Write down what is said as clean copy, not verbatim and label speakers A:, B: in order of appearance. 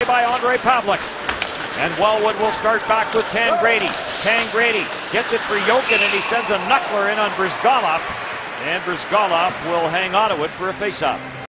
A: by Andre Pavlik. And Wellwood will start back with Tangradi. Tangradi gets it for Jokin, and he sends a knuckler in on Bryzgalov. And Bryzgalov will hang on to it for a faceoff.